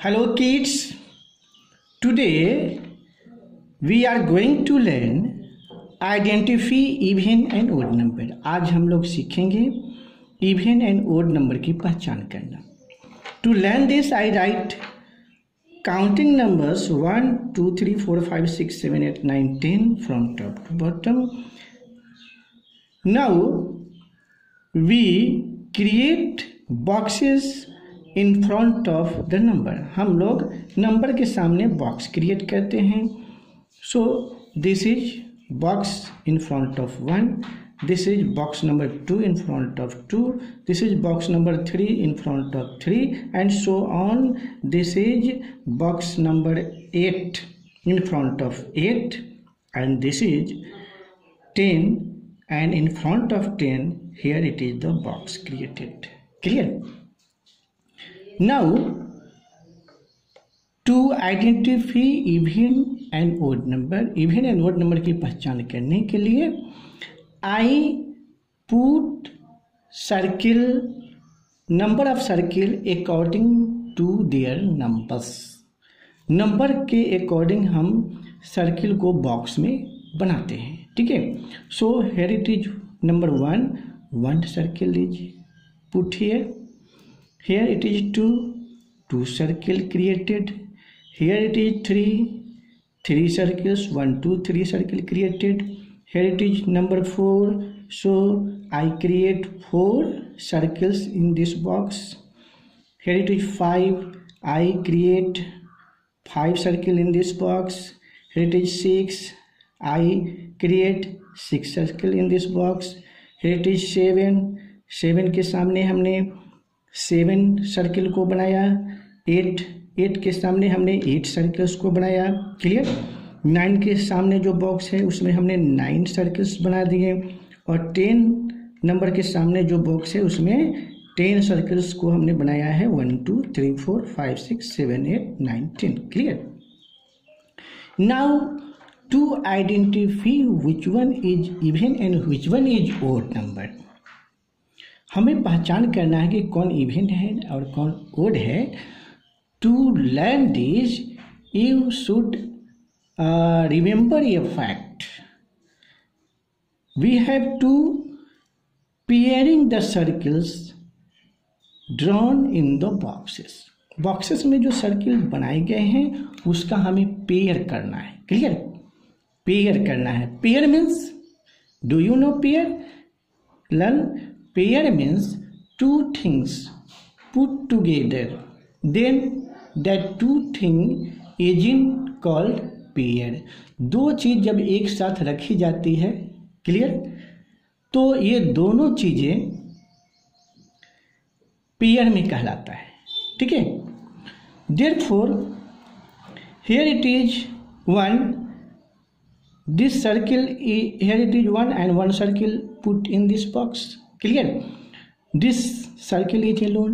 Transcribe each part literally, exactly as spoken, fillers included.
Hello kids, today we are going to learn identify even and odd number। आज हम लोग सीखेंगे even and odd number की पहचान करना। To learn this I write counting numbers one, two, three, four, five, six, seven, eight, nine, ten from top to bottom। Now we create boxes in front of the number. हम लोग number के सामने box create करते हैं। So this is box in front of one, this is box number two in front of two, this is box number three in front of three and so on. This is box number eight in front of eight and this is ten and in front of ten here it is the box created. Clear? Now to identify even and odd number, even and odd number की पहचान करने के लिए I put circle number of circle according to their numbers। नंबर के according हम circle को box में बनाते हैं। ठीक है। सो here it is number one, one circle is put here। Here it is two, two circle created। Here it is three, three circles, one, two, three circle created। Here it is number four, so I create four circles in this box। Here it is five, I create five circle in this box। Here it is six, I create six circle in this box। Here it is seven, seven के सामने हमने seven circle को बनाया। Eight eight के सामने हमने eight circles को बनाया। क्लियर? नाइन के सामने जो बॉक्स है उसमें हमने नाइन सर्कल्स बना दिए और टेन नंबर के सामने जो बॉक्स है उसमें टेन सर्कल्स को हमने बनाया है। One two three four five six seven eight nine ten. Clear? Now to identify which one is even and which one is odd number, हमें पहचान करना है कि कौन इवन है और कौन ओड है। To learn this you should remember a fact, we have to pairing the circles drawn in the boxes. Boxes में जो सर्किल बनाए गए हैं उसका हमें पेयर करना है। क्लियर? पेयर करना है। Pair means, do you know pair? Learn. Pair means two things put together, then that two thing is in called pair। दो चीज जब एक साथ रखी जाती है, क्लियर, तो ये दोनों चीजें पेयर में कहलाता है। ठीक है। Therefore here it is one, this circle here it is one and one circle put in this box। Clear? This circle is alone,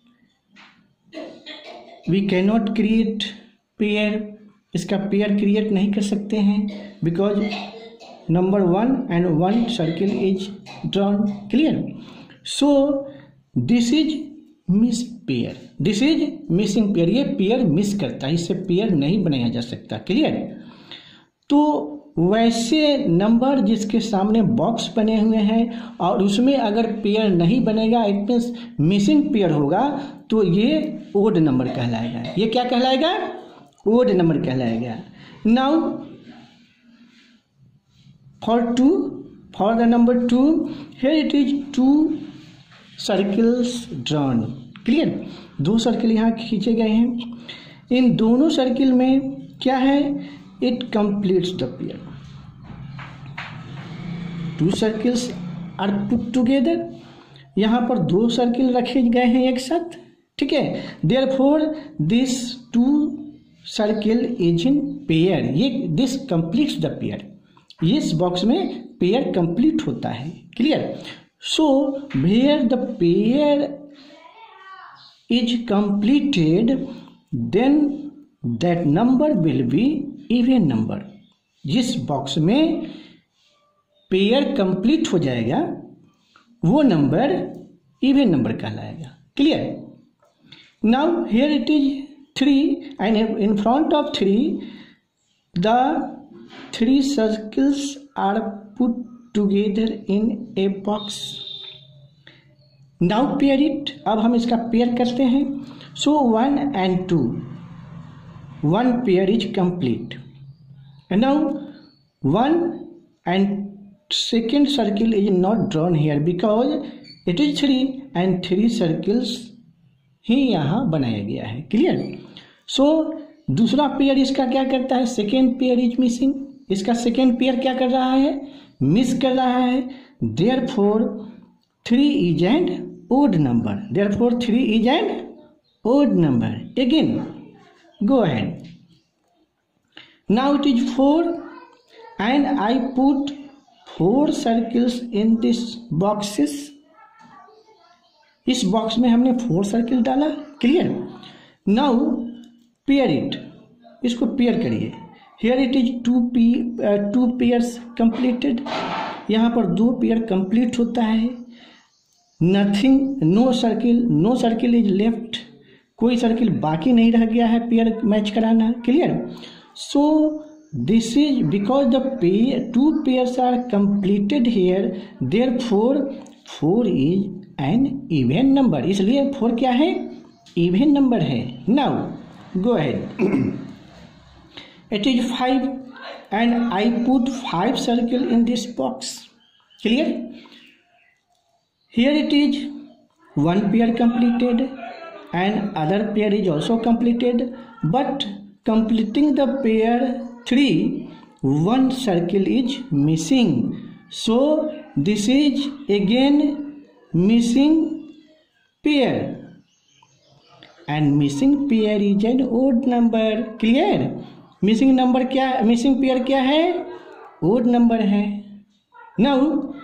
we cannot create pair। इसका पेयर क्रिएट नहीं कर सकते हैं because number one and one circle is drawn. Clear? So this is miss pair, this is missing pair. ये pair miss करता है, इससे pair नहीं बनाया जा सकता। क्लियर? तो वैसे नंबर जिसके सामने बॉक्स बने हुए हैं और उसमें अगर पेयर नहीं बनेगा, इट मीन्स मिसिंग पेयर होगा, तो ये ओड नंबर कहलाएगा। ये क्या कहलाएगा? ओड नंबर कहलाएगा। Now for two, for the number two, here it is two circles drawn. Clear? दो सर्किल यहाँ खींचे गए हैं। इन दोनों सर्किल में क्या है? It completes the pair। Two circles are put together। यहाँ पर दो सर्किल रखे गए हैं एक साथ। ठीक है। Therefore this two circle is in pair। ये this completes the pair। इस बॉक्स में पेयर कंप्लीट होता है। Clear? So where the pair is completed, then that number will be even number. जिस बॉक्स में पेयर कंप्लीट हो जाएगा वो नंबर इवन नंबर कहलाएगा। Clear? Now here it is three, and in front of three, the three circles are put together in a box. Now pair it. अब हम इसका pair करते हैं. So one and two, one pair is complete. And now one and second circle is not drawn here because it is three and three circles ही यहाँ बनाया गया है. Clear. सो दूसरा पेयर इसका क्या करता है, सेकेंड पेयर इज मिसिंग. इसका सेकेंड पेयर क्या कर रहा है, मिस कर रहा है. Therefore three is an odd number. Therefore three is an odd number. Again go ahead. Now it is four and I put four circles in this boxes. इस box में हमने फोर सर्किल डाला. Clear. Now pair it. इसको pair करिए. Here it is two पी two pairs completed. यहाँ पर दो पेयर कंप्लीट होता है. Nothing, no circle, no circle is left. कोई सर्किल बाकी नहीं रह गया है पेयर मैच कराना. Clear. So this is because the pair two pairs are completed here, therefore four is an even number. इसलिए फोर क्या है, इवन नंबर है. Now go ahead. It is five and I put five circle in this box. Clear. Here it is one pair completed and other pair is also completed, but completing the pair three, one circle is missing. So this is again missing pair, and missing pair is an odd number. Clear. missing number क्या, missing pair क्या है, odd number है. Now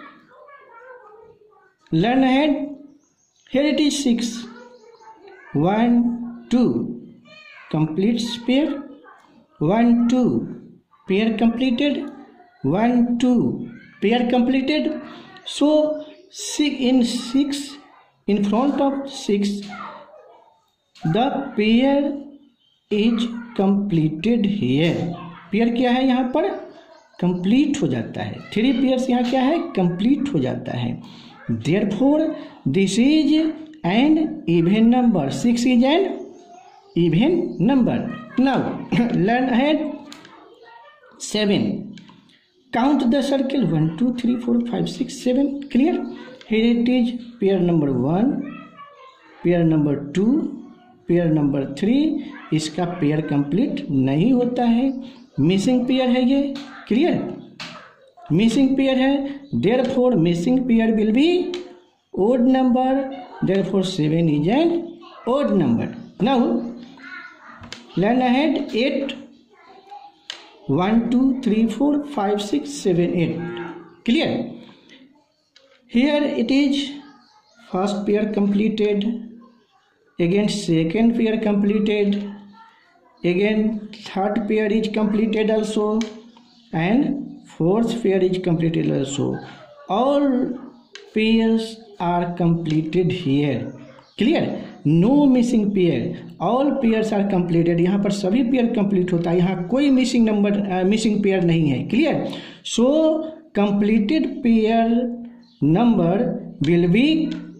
learn ahead. Here it is six. One, two, complete pair. One, two, pair completed. One, two, pair completed. So six in six, in front of six, the pair is completed here. Pair क्या है यहाँ पर, complete हो जाता है. Three pairs यहाँ क्या है, complete हो जाता है. Therefore this is an even number. Six is an even number. Now learn ahead. Seven. Count the circle. One, two, three, four, five, six, seven. Clear. Here it is pair number one, pair number two, pair number three. इसका pair complete नहीं होता है. Missing pair है ये. Clear. Missing pair है. Therefore missing pair will be odd number. Therefore seven is an odd number. Now learn ahead. Eight. One, two, three, four, five, six, seven, eight. Clear. Here it is first pair completed, again second pair completed, again third pair is completed also, and fourth pair is completed also. All pairs are completed here. Clear. No missing pair. All pairs are completed. यहाँ पर सभी pair complete होता है. यहाँ कोई missing number missing pair नहीं है. Clear. So completed pair number will be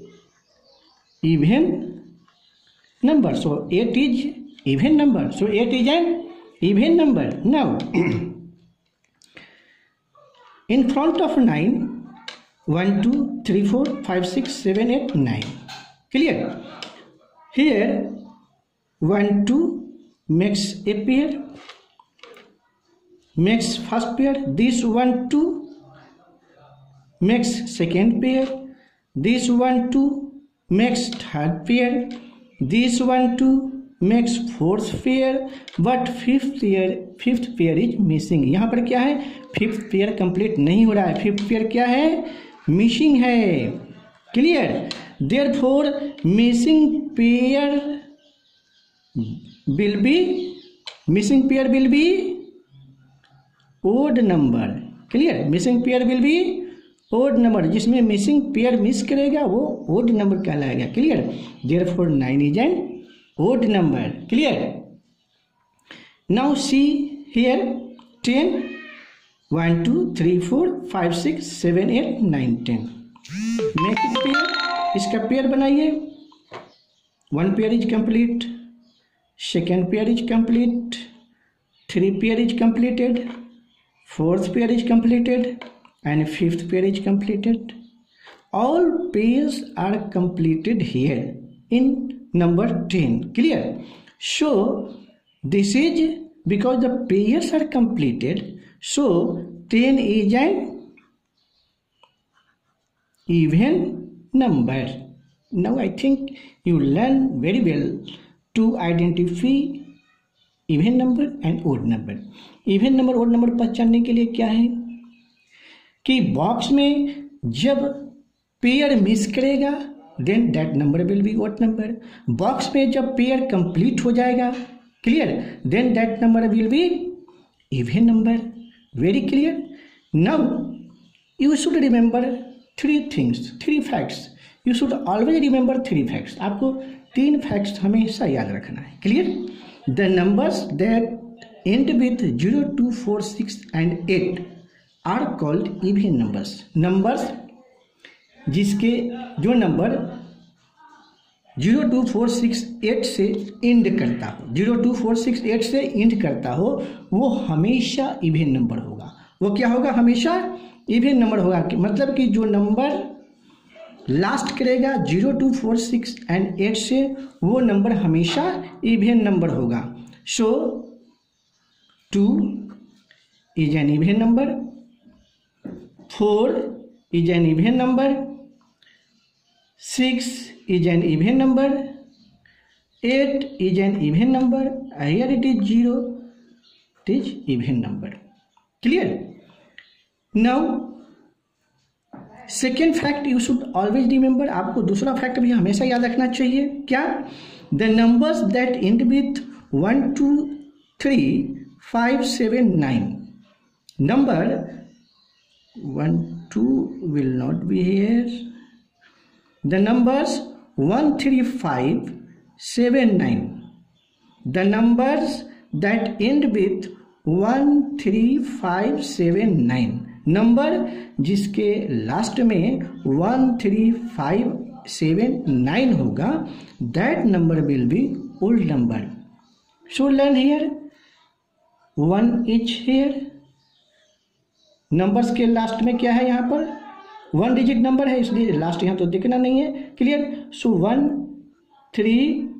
even number. So eight is even number. So eight is an even number. Now in front of nine, one, two, three, four, five, six, seven, eight, nine. Clear. Here one, two makes a pair, makes first pair. This one, two makes second pair. This one, two makes third pair. This one, two makes fourth pair. But fifth pair, fifth pair is missing. यहाँ पर क्या है, fifth pair complete नहीं हो रहा है. fifth pair क्या है, मिसिंग है. Clear. Therefore missing pair will be missing pair will be odd number. Clear. Missing pair will be odd number. जिसमें मिसिंग पेयर मिस करेगा वो ओड नंबर कहलाएगा. Clear. Therefore nine is an odd number. Clear? Now see here ten, one, two, three, four, five, six, seven, eight, nine, ten. Make it pair. इसका pair बनाइए. One pair is complete. Second pair is complete. Three pair is completed. Fourth pair is completed. And fifth pair is completed. All pairs are completed here in number ten. Clear? So this is because the pairs are completed. So ten is an even number. Now I think you learn very well to identify even number and odd number. Even number odd number पहचानने के लिए क्या है कि box में जब pair miss करेगा then that number will be odd number. Box में जब पेयर कंप्लीट हो जाएगा, clear, then that number will be even number. Very clear. Now you should remember three things, three facts. You should always remember three facts. आपको तीन facts हमेशा याद रखना है. Clear? The numbers that end with zero two four six and eight are called even numbers. Numbers जिसके जो number zero two four six eight से end करता हो, zero two four six eight से एंड करता हो, वो हमेशा इवन नंबर होगा. वो क्या होगा? हमेशा इवन नंबर होगा. मतलब कि जो नंबर लास्ट करेगा zero two four six and eight से, वो नंबर हमेशा इवन नंबर होगा. So two is an even number, four is an even number, six is an even number, eight is an even number, here it is zero, it is even number. Clear? Now second fact you should always remember. आपको दूसरा fact भी हमेशा याद रखना चाहिए. क्या? the numbers that end with one, two, three, five, seven, nine. Number one, two will not be here. The numbers one, three, five, seven, nine. The numbers that end with one, three, five, seven, nine. Number जिसके last में one, three, five, seven, nine होगा, that number will be old number. So learn here. one is here. Numbers के last में क्या है? यहाँ पर one digit number है, इसलिए लास्ट यहाँ तो दिखना नहीं है. Clear? So one, three,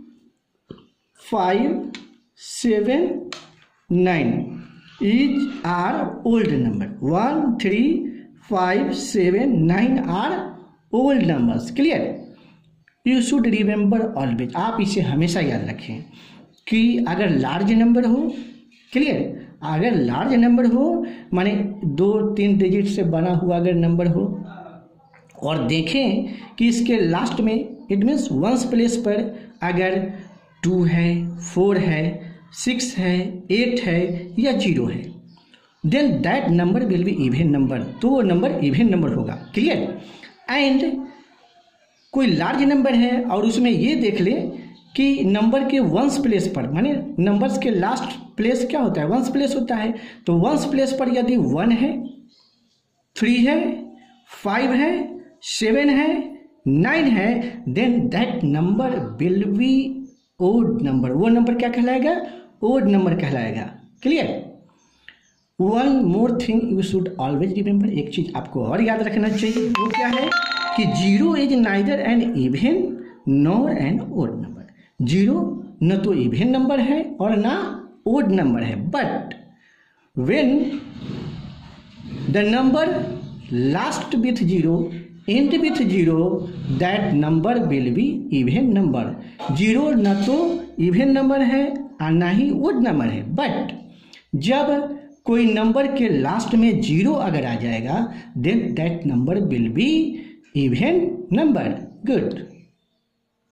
five, seven, nine is are odd number. One, three, five, seven, nine are odd numbers. Clear? You should remember always. आप इसे हमेशा याद रखें कि अगर लार्ज नंबर हो, क्लियर, अगर लार्ज नंबर हो माने दो तीन डिजिट से बना हुआ अगर नंबर हो, और देखें कि इसके लास्ट में इट मीन्स वंस प्लेस पर अगर टू है, फोर है, सिक्स है, एट है या जीरो है, then that number will be even number. तो वो नंबर इवन नंबर होगा. क्लियर? एंड कोई लार्ज नंबर है और उसमें ये देख ले कि नंबर के वंस प्लेस पर, माने नंबर्स के लास्ट प्लेस क्या होता है? वंस प्लेस होता है. तो वंस प्लेस पर यदि वन है, थ्री है, फाइव है, सेवन है, नाइन है, then that number will be odd number. वो नंबर क्या कहलाएगा? ओड नंबर कहलाएगा. Clear? One more thing you should always remember. एक चीज आपको और याद रखना चाहिए. वो क्या है कि zero is neither an even nor an odd number. Zero न तो इवन नंबर है और ना ओड नंबर है. But when the number last with zero, end with zero, that number will be even number. Zero न तो even number है और ना ही ओड नंबर है. बट जब कोई नंबर के लास्ट में जीरो अगर आ जाएगा, then that number will be even number. Good.